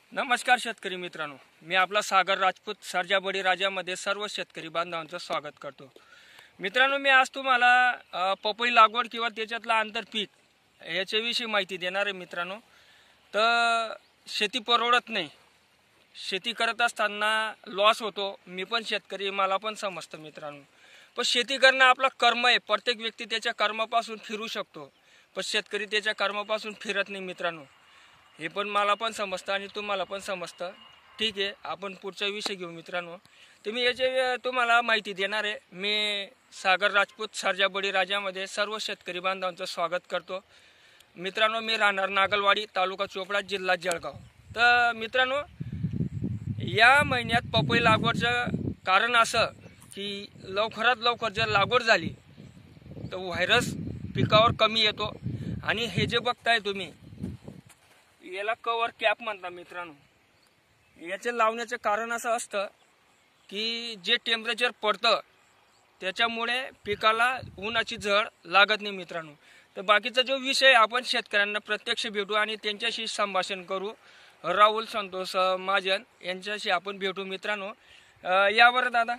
नमस्कार शेतकरी मित्रांनो, मी आपला सागर राजपूत सर्जा बळीराजामध्ये सर्व शेतकरी बांधवांचं स्वागत करतो। मित्रांनो, मी आज तुम्हाला पपई लागवड किंवा त्याच्यातलं आंतरपीक याच्याविषयी माहिती देणार आहे। मित्रांनो, तर शेती परवडत नाही, शेती करत असताना लॉस होतो। मी पण शेतकरी, मला पण समजतं मित्रांनो, पण शेती करणं आपलं कर्म आहे। प्रत्येक व्यक्ती त्याच्या कर्मापासून फिरू शकतो, पण शेतकरी त्याच्या कर्मापासून फिरत नाही मित्रांनो। हे पण मला पण समजतं आणि तुम्हाला पण समजतं। ठीक आहे, आपण पुढचा विषय घेऊ मित्रांनो। तर मी याचे तुम्हाला माहिती देणार आहे। मी सागर राजपूत सर्जा बळीराजामध्ये सर्व शेतकरी बांधवांचं स्वागत करतो। मित्रांनो, मी राहणार नागलवाडी, तालुका चोपडा, जिल्हा जळगाव। तर मित्रांनो, या महिन्यात पपई लागवडचं कारण असं की लवकरात लवकर जर लागवड झाली तर व्हायरस पिकावर कमी येतो। आणि हे जे बघताय तुम्ही, याला कवर कॅप म्हणतात मित्रांनो। याचे लावण्याचं कारण असं असतं की जे टेम्परेचर पडतं त्याच्यामुळे पिकाला उन्हाची झळ लागत नाही मित्रांनो। तर बाकीचा जो विषय आपण शेतकऱ्यांना प्रत्यक्ष भेटू आणि त्यांच्याशी संभाषण करू। राहुल संतोष महाजन यांच्याशी आपण भेटू मित्रांनो। यावर दादा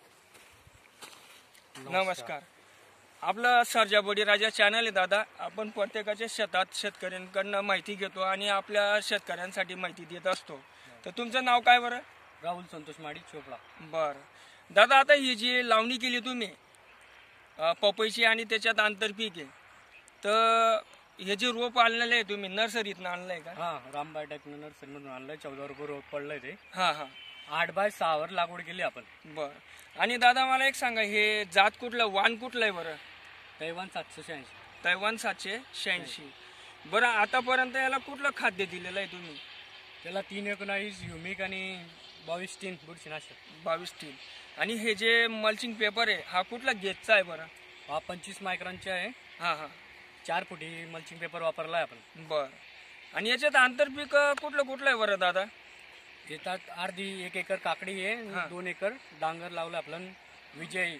नमस्कार। आपलं सर्जा बळीराजा चॅनल आहे दादा। आपण प्रत्येकाच्या शेतात शेतकऱ्यांकडनं माहिती घेतो आणि आपल्या शेतकऱ्यांसाठी माहिती देत असतो। तर तुमचं नाव काय बरं? राहुल संतोष माडी, चोपडा। बरं दादा, आता ही जी लावणी केली तुम्ही पपईची आणि त्याच्यात आंतरपीक आहे, तर हे जे रोप आणलेलं आहे तुम्ही नर्सरीतनं आणलंय का? हा, रामबाई टेक्नो नर्सरीमधून आणलंय। 14 रुपये रोप पडलंय ते। हां हां, 8x6 वर लागवड केली आपण। बरं। आणि दादा मला एक सांगा, हे जात कुठलं, वाण कुठलं आहे बरं? तैवान 786। तैवान 786। बरं, आतापर्यंत याला कुठलं खाद्य दिलेलं आहे तुम्ही? त्याला 319 ह्युमिक आणि 22 बुरशीनाशक। 22 आणि हे जे मल्चिंग पेपर आहे हा कुठला गेजचा आहे बरं? हा 25 मायक्रॉनचा आहे। हां हां, 4 फुटी मल्चिंग पेपर वापरलाय आपण। बरं। आणि याच्यात आंतरपीक कुठलं कुठलं आहे बरं दादा? येतात अर्धी 1 एकर काकडी आहे, 2 एकर डांगर लावलं आपण। विजय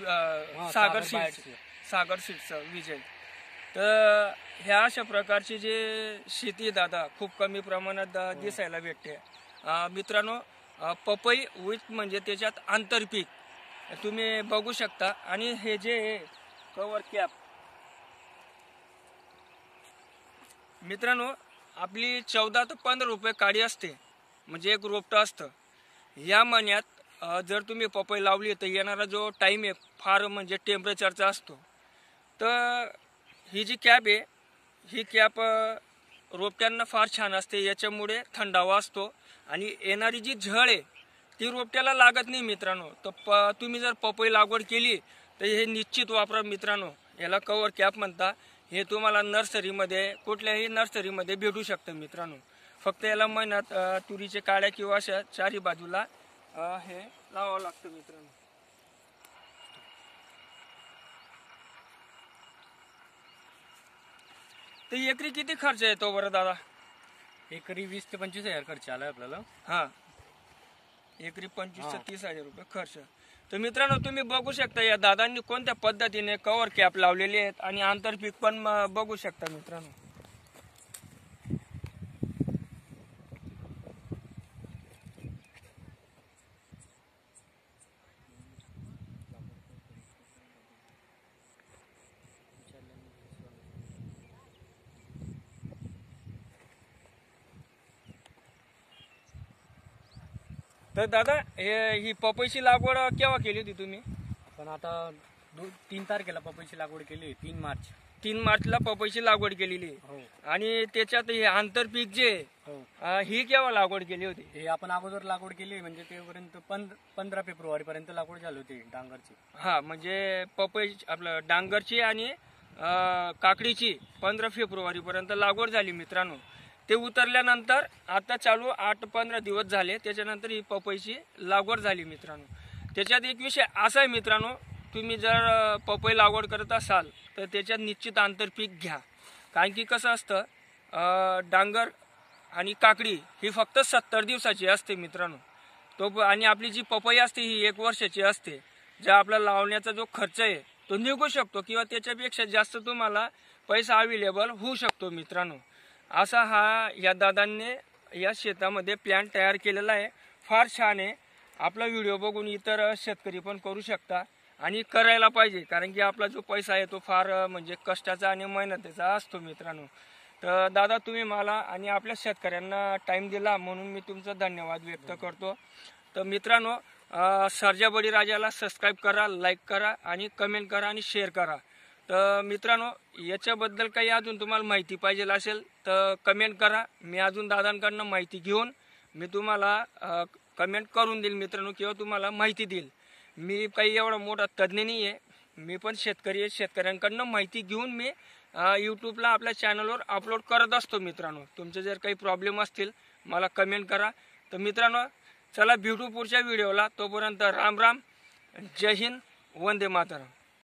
सागर सीड्स विजय। तर ह्या अशा प्रकारची जे शेती दादा खूप कमी प्रमाणात दिसायला भेटते मित्रांनो। पपई विथ म्हणजे त्याच्यात आंतरपीक तुम्ही बघू शकता। आणि हे जे कवर कॅप मित्रांनो, आपली 14 ते 15 रुपये काडी असते, म्हणजे एक रोपटं असतं। या महिन्यात जर तुम्ही पपई लावली तर येणारा जो टाईम आहे फार म्हणजे टेम्परेचरचा असतो। तर ही जी कॅप आहे, ही कॅप रोपट्यांना फार छान असते, याच्यामुळे थंडावा असतो आणि येणारी जी झळ आहे ती रोपट्याला लागत नाही मित्रांनो। तर तुम्ही जर पपई लागवड केली तर हे निश्चित वापरा मित्रांनो। याला कवर कॅप म्हणता। हे तुम्हाला नर्सरीमध्ये, कुठल्याही नर्सरीमध्ये भेटू शकतं मित्रांनो। फक्त याला महिन्यात तुरीचे काड्या किंवा अशा चारी बाजूला हे लावावं लागतं मित्रांनो। तर एकरी किती खर्च येतो बरं दादा? एकरी 20 ते 25 हजार खर्च आलाय आपल्याला। हां, एकरी 25 ते 30 हजार रुपये खर्च। तर मित्रांनो, तुम्ही बघू शकता या दादांनी कोणत्या पद्धतीने कवर कॅप लावलेली आहेत आणि आंतरपीक पण बघू शकता मित्रांनो। तर दादा, ही पपईची लागवड केव्हा केली होती तुम्ही? पण आता 3 तारखेला पपईची लागवड केली, 3 मार्च। 3 मार्चला पपईची लागवड केलेली आहे। हो। आणि त्याच्यात हे आंतरपीक जे हो, ही केव्हा लागवड केली होती? हे आपण अगोदर लागवड केली, म्हणजे तेपर्यंत 15 फेब्रुवारी पर्यंत लागवड झाली होती डांगरची। हा, म्हणजे पपई आपलं डांगरची आणि काकडीची 15 फेब्रुवारी पर्यंत लागवड झाली मित्रांनो। ते उतरल्यानंतर आता चालू 8-15 दिवस झाले, त्याच्यानंतर ही पपईची लागवड झाली मित्रांनो। त्याच्यात एक विषय असा आहे मित्रांनो, तुम्ही जर पपई लागवड करत असाल तर त्याच्यात निश्चित आंतरपीक घ्या। कारण की कसं असतं, डांगर आणि काकडी ही फक्त 70 दिवसाची असते मित्रांनो। तो आणि आपली जी पपई असते ही 1 वर्षाची असते। ज्या आपला लावण्याचा जो खर्च आहे तो निघू शकतो किंवा त्याच्यापेक्षा जास्त तुम्हाला पैसा अवेलेबल होऊ शकतो मित्रांनो। असा हा या दादांनी या शेतामध्ये प्लॅन तयार केलेला आहे, फार छान आहे. आपला व्हिडिओ बघून इतर शेतकरी पण करू शकता आणि करायला पाहिजे, कारण की आपला जो पैसा आहे तो फार म्हणजे कष्टाचा आणि मेहनतीचा असतो मित्रांनो. तर दादा, तुम्ही मला आणि आपल्या शेतकऱ्यांना टाईम दिला म्हणून मी तुमचा धन्यवाद व्यक्त करतो. तर मित्रांनो, सर्जा बळीराजाला सबस्क्राईब करा, लाईक करा आणि कमेंट करा आणि शेअर करा. तर मित्रांनो, याच्याबद्दल काही अजून तुम्हाला माहिती पाहिजे असेल तर कमेंट करा. मी अजून दादांकडनं माहिती घेऊन मी तुम्हाला कमेंट करून देईल मित्रांनो, किंवा तुम्हाला माहिती देईल. मी काही एवढा मोठा तज्ज्ञ नाही आहे, मी पण शेतकरी आहे. शेतकऱ्यांकडनं माहिती घेऊन मी यूट्यूबला आपल्या चॅनलवर अपलोड करत असतो मित्रांनो. तुमचे जर काही प्रॉब्लेम असतील मला कमेंट करा. तर मित्रांनो, चला भेटू पुढच्या व्हिडिओला. तोपर्यंत राम राम, जय हिंद, वंदे मातरम.